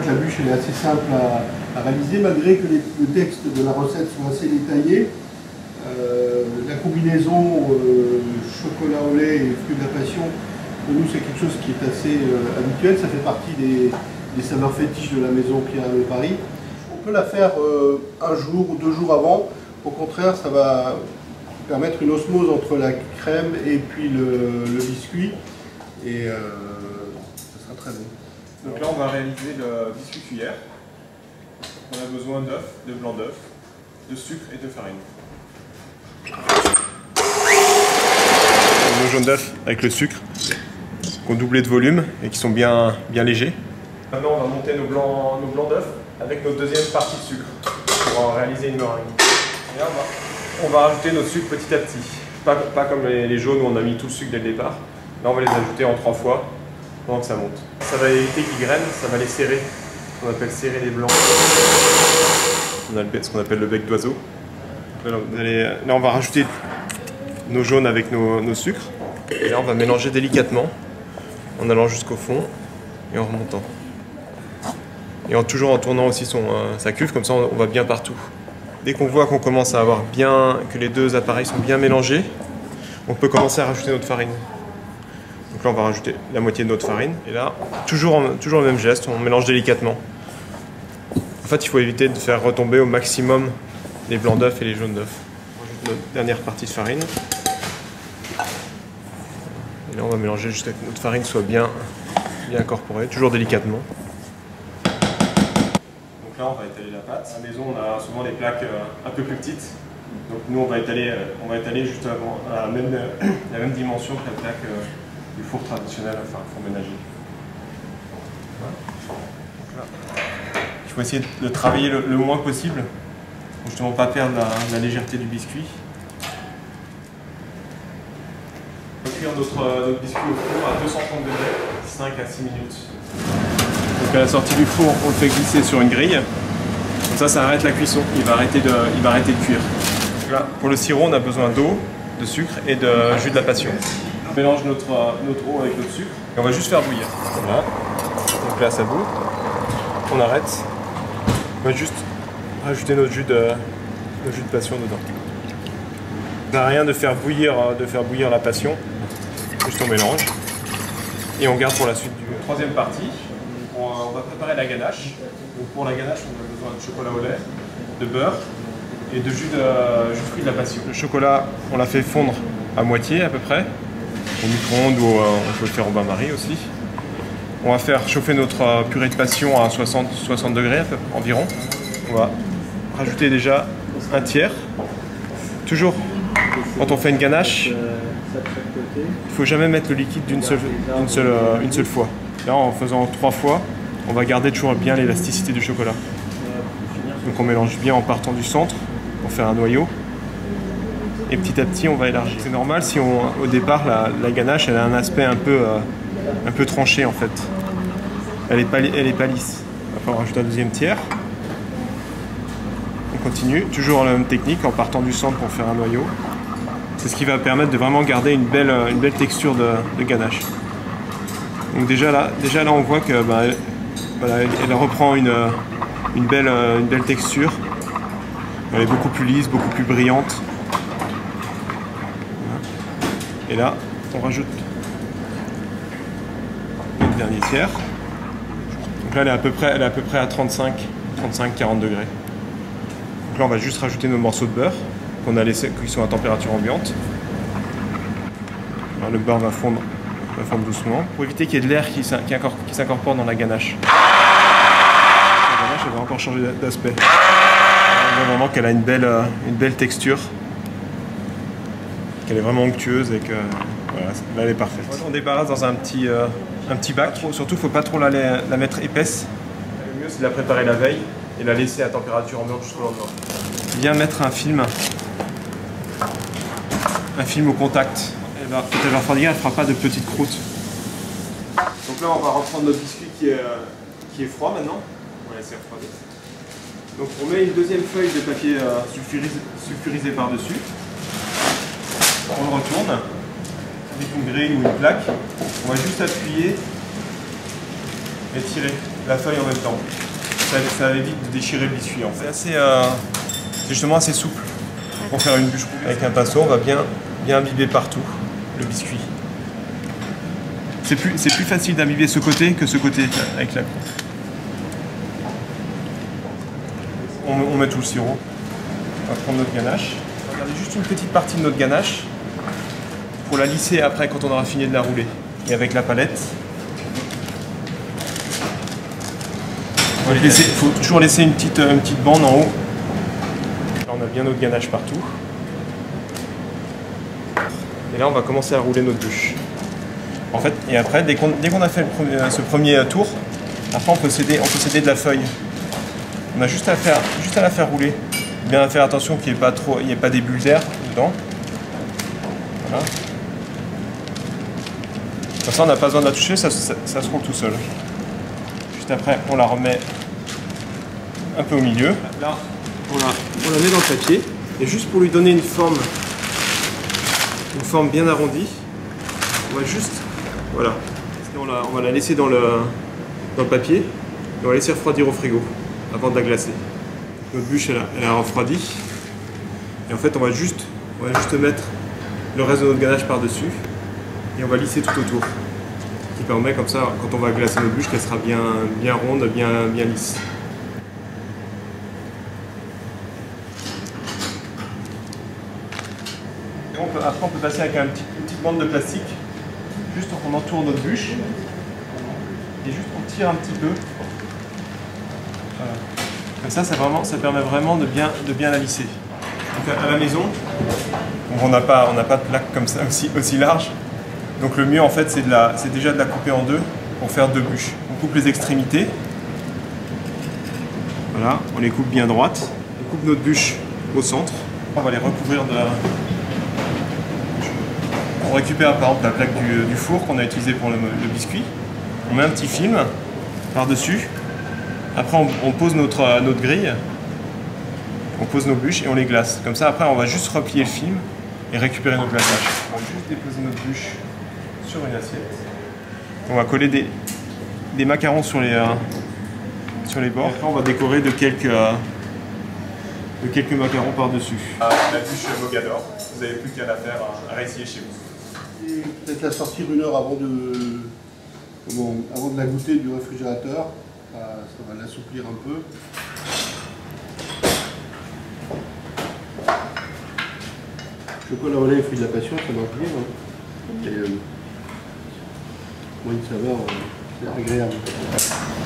la bûche elle est assez simple à réaliser, malgré que le texte de la recette soit assez détaillé. La combinaison chocolat au lait et fruits de la passion, pour nous c'est quelque chose qui est assez habituel, ça fait partie des saveurs fétiches de la maison Pierre de Paris. On peut la faire un jour ou 2 jours avant, au contraire ça va permettre une osmose entre la crème et puis le biscuit, et ça sera très bon. Donc là on va réaliser le biscuit cuillère. On a besoin d'œufs, de blanc d'œuf, de sucre et de farine. Nos jaunes d'œufs avec le sucre, qui ont doublé de volume et qui sont bien légers. Maintenant on va monter nos blancs d'œufs avec notre deuxième partie de sucre pour réaliser une meringue. Et là on va rajouter notre sucre petit à petit. Pas comme les jaunes où on a mis tout le sucre dès le départ. Là on va les ajouter en 3 fois pendant que ça monte. Ça va éviter qu'ils grainent, ça va les serrer. On appelle serrer les blancs. On a ce qu'on appelle le bec d'oiseau. Là on va rajouter nos jaunes avec nos sucres. Et là on va mélanger délicatement en allant jusqu'au fond et en remontant. Et toujours en tournant aussi sa cuve, comme ça on va bien partout. Dès qu'on voit qu'on commence à avoir que les deux appareils sont bien mélangés, on peut commencer à rajouter notre farine. Donc là on va rajouter la moitié de notre farine. Et là, toujours le même geste, on mélange délicatement. En fait, il faut éviter de faire retomber au maximum les blancs d'œufs et les jaunes d'œufs. On rajoute notre dernière partie de farine. Et là on va mélanger jusqu'à ce que notre farine soit bien incorporée, toujours délicatement. Donc là on va étaler la pâte. À la maison on a souvent des plaques un peu plus petites. Donc nous on va étaler juste avant la même dimension que la plaque du four traditionnel, enfin four ménager. Voilà. Donc là, il faut essayer de travailler le moins possible pour justement pas perdre la légèreté du biscuit. On va cuire notre biscuit au four à 230 degrés, 5 à 6 minutes. Donc à la sortie du four, on le fait glisser sur une grille. Comme ça arrête la cuisson, il va arrêter de cuire. Là, pour le sirop, on a besoin d'eau, de sucre et de jus de la passion. On mélange notre eau avec notre sucre et on va juste faire bouillir. Voilà. Donc là, ça bout. On arrête. On va juste rajouter notre jus de passion dedans. Ça n'a rien de faire bouillir la passion. Juste on mélange. Et on garde pour la suite du troisième partie. On va préparer la ganache. Donc pour la ganache, on a besoin de chocolat au lait, de beurre et de jus de fruits de la passion. Le chocolat, on l'a fait fondre à moitié à peu près, au micro-ondes ou on peut le faire au bain-marie aussi. On va faire chauffer notre purée de passion à 60 degrés environ. On va rajouter déjà un tiers. Toujours, quand on fait une ganache, il ne faut jamais mettre le liquide une seule fois. Là, en faisant 3 fois, on va garder toujours bien l'élasticité du chocolat. Donc on mélange bien en partant du centre pour faire un noyau. Et petit à petit, on va élargir. C'est normal si au départ, la ganache elle a un aspect un peu tranché en fait. Elle est pas lisse. Après, on rajoute un deuxième tiers. On continue, toujours la même technique en partant du centre pour faire un noyau. C'est ce qui va permettre de vraiment garder une belle texture de ganache. Donc déjà là on voit que elle reprend une belle texture. Elle est beaucoup plus lisse, beaucoup plus brillante. Et là, on rajoute le dernier tiers. Donc là, elle est à peu près à 35-40 degrés. Donc là, on va juste rajouter nos morceaux de beurre qu'on a laissé, qui sont à température ambiante. Alors, le beurre va fondre doucement pour éviter qu'il y ait de l'air qui s'incorpore dans la ganache. La ganache, elle va encore changer d'aspect. On voit vraiment qu'elle a une belle texture, qu'elle est vraiment onctueuse et que voilà, là, elle est parfaite. On débarrasse dans un petit bac. Surtout, il ne faut pas trop la mettre épaisse. Le mieux, c'est de la préparer la veille et la laisser à température ambiante jusqu'au lendemain. Bien mettre un film au contact. Elle va refroidir, elle ne fera pas de petites croûtes. Donc là, on va reprendre notre biscuit qui est froid maintenant. On va laisser refroidir. Donc on met une deuxième feuille de papier sulfurisé par-dessus. On le retourne avec une grille ou une plaque. On va juste appuyer et tirer la feuille en même temps. Ça évite de déchirer le biscuit. En fait. C'est justement assez souple pour faire une bûche. Avec un pinceau, on va bien imbiber partout le biscuit. C'est plus facile d'imbiber ce côté que ce côté avec la croûte. On met tout le sirop. On va prendre notre ganache. On va garder juste une petite partie de notre ganache pour la lisser après quand on aura fini de la rouler. Et avec la palette, il faut toujours laisser une petite bande en haut. Là, on a bien notre ganache partout. Et là, on va commencer à rouler notre bûche. En fait, et après, dès qu'on a fait ce premier tour, après on peut céder de la feuille. On a juste à la faire rouler. Bien faire attention qu'il n'y ait pas des bulles d'air dedans. Voilà. Comme ça, on n'a pas besoin de la toucher, ça se roule tout seul. Juste après, on la remet un peu au milieu. Là, on la met dans le papier. Et juste pour lui donner une forme bien arrondie, on va juste, voilà. On va la laisser dans le papier et on va la laisser refroidir au frigo avant de la glacer. Notre bûche, elle a refroidi. Et en fait, on va juste mettre le reste de notre ganache par-dessus et on va lisser tout autour. Ce qui permet comme ça, quand on va glacer notre bûche, qu'elle sera bien ronde, bien lisse. Et après, on peut passer avec une petite bande de plastique. Juste on entoure notre bûche et juste on tire un petit peu. Voilà. Comme ça permet vraiment de bien la lisser. Donc à la maison, on n'a pas de plaque comme ça aussi large. Donc le mieux en fait c'est déjà de la couper en deux pour faire deux bûches. On coupe les extrémités. Voilà, on les coupe bien droites. On coupe notre bûche au centre. On va les recouvrir de... On récupère par exemple la plaque du four qu'on a utilisé pour le biscuit. On met un petit film par-dessus. Après on pose notre grille. On pose nos bûches et on les glace. Comme ça après on va juste replier le film et récupérer notre glaçage. On va juste déposer notre bûche sur une assiette. On va coller des macarons sur les bords. Et après on va décorer de quelques macarons par-dessus. La bûche Mogador, vous n'avez plus qu'à la faire à réessayer chez vous. Et peut-être la sortir 1 heure avant de la goûter du réfrigérateur. Ça va l'assouplir un peu. Chocolat au lait et fruits de la passion, ça marche bien. Hein. Et, une saveur agréable.